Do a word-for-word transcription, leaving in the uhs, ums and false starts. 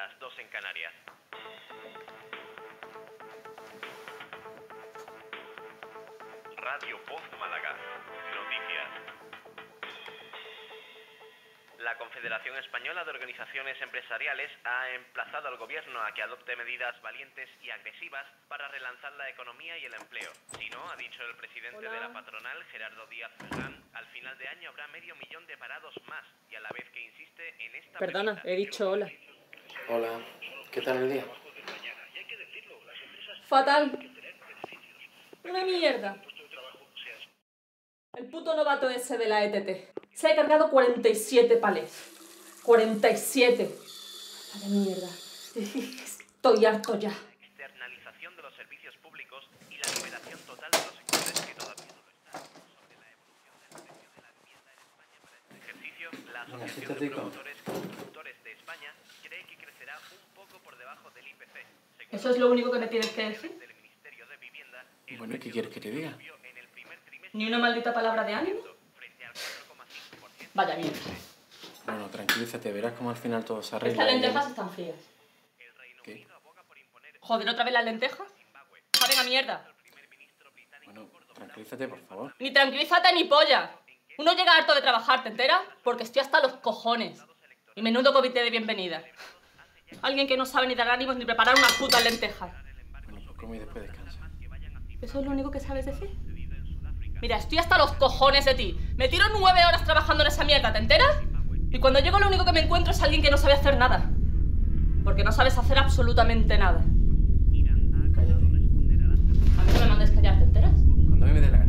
las dos en Canarias. Radio Voz Málaga. Noticias. La Confederación Española de Organizaciones Empresariales ha emplazado al gobierno a que adopte medidas valientes y agresivas para relanzar la economía y el empleo. Si no, ha dicho el presidente Hola. de la patronal, Gerardo Díaz Ferrán, al final de año habrá medio millón de parados más, y a la vez que insiste en esta Perdona, premisa. he dicho hola. Hola, ¿qué tal el día? Fatal. Una mierda. El puto novato ese de la E T T. Se ha cargado cuarenta y siete palés. cuarenta y siete. Vaya mierda. Estoy harto ya. Externalización de los servicios públicos y la liberación total de los sectores que todavía no lo están. Sobre la evolución del precio de la vivienda en España para este ejercicio, la Asociación de Promotores Constructores de España cree que crecerá un poco por debajo del I P C. Según ¿Eso es lo único que me tienes que decir? del Ministerio de Vivienda, el Bueno, ¿y qué quieres que te diga? subió en el primer trimestre ¿Ni una maldita palabra de ánimo? frente al cuatro coma cinco por ciento. Vaya mierda. Bueno, tranquilízate, verás cómo al final todo se arregla. Estas y- lentejas están frías. El Reino ¿Qué? Unido aboga por imponer Joder, ¿otra vez las lentejas? ¡Saben a mierda! al primer ministro británico Bueno, tranquilízate, por favor. Ni tranquilízate ni polla. Uno llega harto de trabajar, ¿te enteras? Porque estoy hasta los cojones. Y menudo comité de bienvenida. Alguien que no sabe ni dar ánimos ni preparar unas putas lentejas. Bueno, pues come y después descansa. ¿Eso es lo único que sabes decir? Mira, estoy hasta los cojones de ti. Me tiro nueve horas trabajando en esa mierda, ¿te enteras? Y cuando llego lo único que me encuentro es alguien que no sabe hacer nada. Porque no sabes hacer absolutamente nada. Cállate. A mí no me mandes callar, ¿te enteras? Cuando a mí me dé la gana.